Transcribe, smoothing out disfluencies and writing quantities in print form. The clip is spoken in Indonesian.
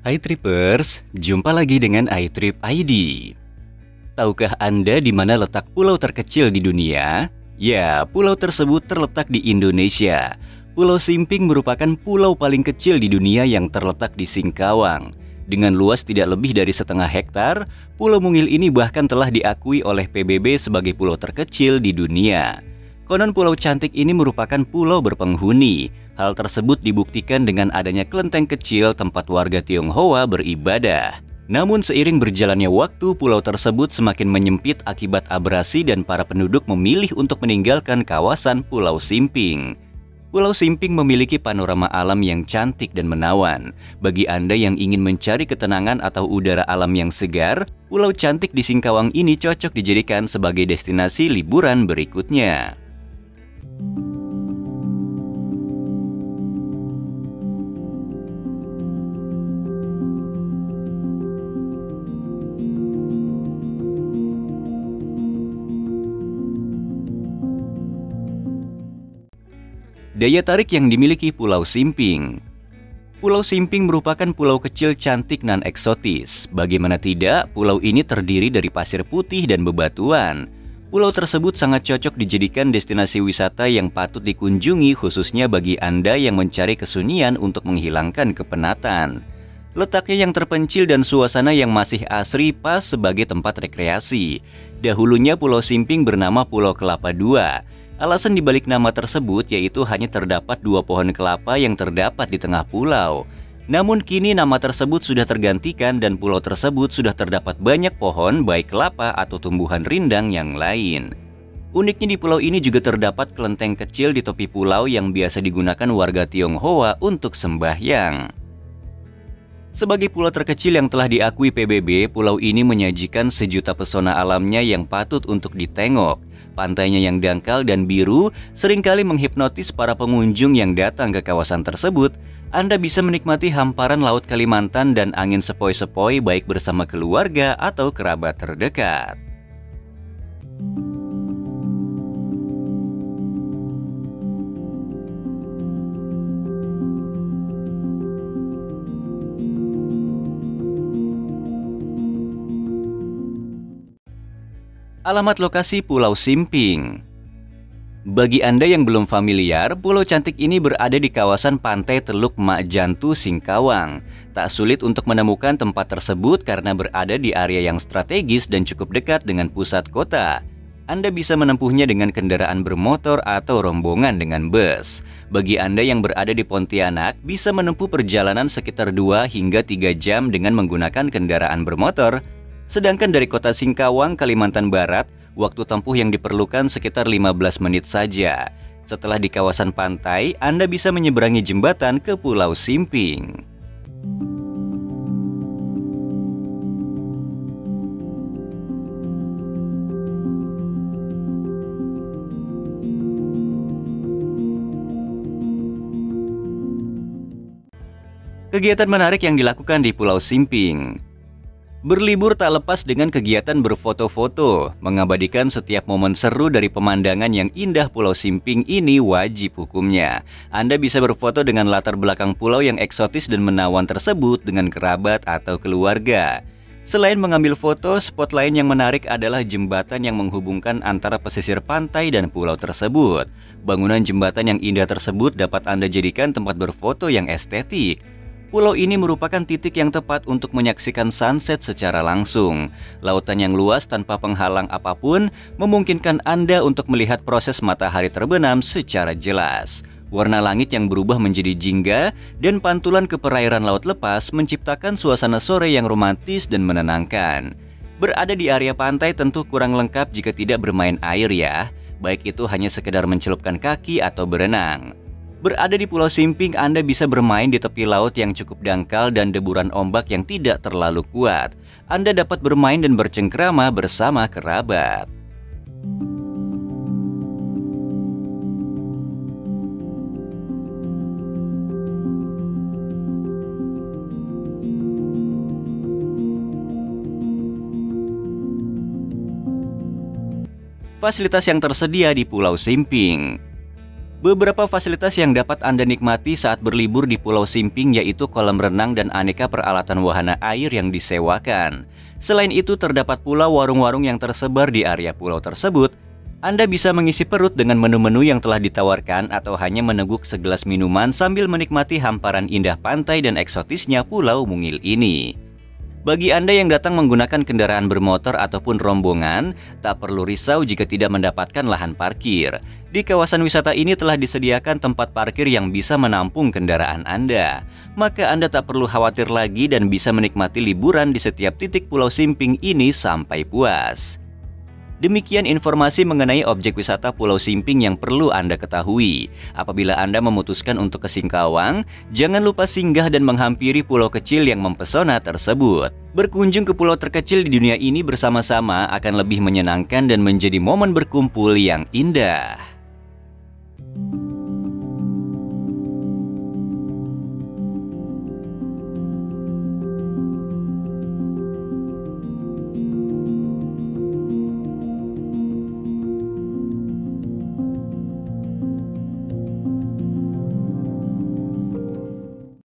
Hai Trippers, jumpa lagi dengan iTrip ID. Tahukah Anda di mana letak pulau terkecil di dunia? Ya, pulau tersebut terletak di Indonesia. Pulau Simping merupakan pulau paling kecil di dunia yang terletak di Singkawang. Dengan luas tidak lebih dari 0,5 hektar, Pulau Mungil ini bahkan telah diakui oleh PBB sebagai pulau terkecil di dunia. Konon pulau cantik ini merupakan pulau berpenghuni. Hal tersebut dibuktikan dengan adanya kelenteng kecil tempat warga Tionghoa beribadah. Namun seiring berjalannya waktu, pulau tersebut semakin menyempit akibat abrasi dan para penduduk memilih untuk meninggalkan kawasan Pulau Simping. Pulau Simping memiliki panorama alam yang cantik dan menawan. Bagi Anda yang ingin mencari ketenangan atau udara alam yang segar, pulau cantik di Singkawang ini cocok dijadikan sebagai destinasi liburan berikutnya. Daya tarik yang dimiliki Pulau Simping. Pulau Simping merupakan pulau kecil cantik nan eksotis. Bagaimana tidak, pulau ini terdiri dari pasir putih dan bebatuan. Pulau tersebut sangat cocok dijadikan destinasi wisata yang patut dikunjungi khususnya bagi Anda yang mencari kesunyian untuk menghilangkan kepenatan. Letaknya yang terpencil dan suasana yang masih asri pas sebagai tempat rekreasi. Dahulunya Pulau Simping bernama Pulau Kelapa II. Alasan dibalik nama tersebut yaitu hanya terdapat 2 pohon kelapa yang terdapat di tengah pulau. Namun kini nama tersebut sudah tergantikan dan pulau tersebut sudah terdapat banyak pohon baik kelapa atau tumbuhan rindang yang lain. Uniknya di pulau ini juga terdapat kelenteng kecil di tepi pulau yang biasa digunakan warga Tionghoa untuk sembahyang. Sebagai pulau terkecil yang telah diakui PBB, pulau ini menyajikan sejuta pesona alamnya yang patut untuk ditengok. Pantainya yang dangkal dan biru seringkali menghipnotis para pengunjung yang datang ke kawasan tersebut. Anda bisa menikmati hamparan Laut Kalimantan dan angin sepoi-sepoi baik bersama keluarga atau kerabat terdekat. Alamat lokasi Pulau Simping. Bagi Anda yang belum familiar, pulau cantik ini berada di kawasan pantai Teluk Mak Jantu, Singkawang. Tak sulit untuk menemukan tempat tersebut karena berada di area yang strategis dan cukup dekat dengan pusat kota. Anda bisa menempuhnya dengan kendaraan bermotor atau rombongan dengan bus. Bagi Anda yang berada di Pontianak, bisa menempuh perjalanan sekitar 2 hingga 3 jam dengan menggunakan kendaraan bermotor. Sedangkan dari kota Singkawang, Kalimantan Barat, waktu tempuh yang diperlukan sekitar 15 menit saja. Setelah di kawasan pantai, Anda bisa menyeberangi jembatan ke Pulau Simping. Kegiatan menarik yang dilakukan di Pulau Simping. Berlibur tak lepas dengan kegiatan berfoto-foto. Mengabadikan setiap momen seru dari pemandangan yang indah Pulau Simping ini wajib hukumnya. Anda bisa berfoto dengan latar belakang pulau yang eksotis dan menawan tersebut dengan kerabat atau keluarga. Selain mengambil foto, spot lain yang menarik adalah jembatan yang menghubungkan antara pesisir pantai dan pulau tersebut. Bangunan jembatan yang indah tersebut dapat Anda jadikan tempat berfoto yang estetik. Pulau ini merupakan titik yang tepat untuk menyaksikan sunset secara langsung. Lautan yang luas tanpa penghalang apapun memungkinkan Anda untuk melihat proses matahari terbenam secara jelas. Warna langit yang berubah menjadi jingga dan pantulan ke perairan laut lepas menciptakan suasana sore yang romantis dan menenangkan. Berada di area pantai tentu kurang lengkap jika tidak bermain air ya, baik itu hanya sekedar mencelupkan kaki atau berenang. Berada di Pulau Simping, Anda bisa bermain di tepi laut yang cukup dangkal dan deburan ombak yang tidak terlalu kuat. Anda dapat bermain dan bercengkrama bersama kerabat. Fasilitas yang tersedia di Pulau Simping. Beberapa fasilitas yang dapat Anda nikmati saat berlibur di Pulau Simping yaitu kolam renang dan aneka peralatan wahana air yang disewakan. Selain itu, terdapat pula warung-warung yang tersebar di area pulau tersebut. Anda bisa mengisi perut dengan menu-menu yang telah ditawarkan atau hanya meneguk segelas minuman sambil menikmati hamparan indah pantai dan eksotisnya Pulau Mungil ini. Bagi Anda yang datang menggunakan kendaraan bermotor ataupun rombongan, tak perlu risau jika tidak mendapatkan lahan parkir. Di kawasan wisata ini telah disediakan tempat parkir yang bisa menampung kendaraan Anda. Maka Anda tak perlu khawatir lagi dan bisa menikmati liburan di setiap titik Pulau Simping ini sampai puas. Demikian informasi mengenai objek wisata Pulau Simping yang perlu Anda ketahui. Apabila Anda memutuskan untuk ke Singkawang, jangan lupa singgah dan menghampiri pulau kecil yang mempesona tersebut. Berkunjung ke pulau terkecil di dunia ini bersama-sama akan lebih menyenangkan dan menjadi momen berkumpul yang indah.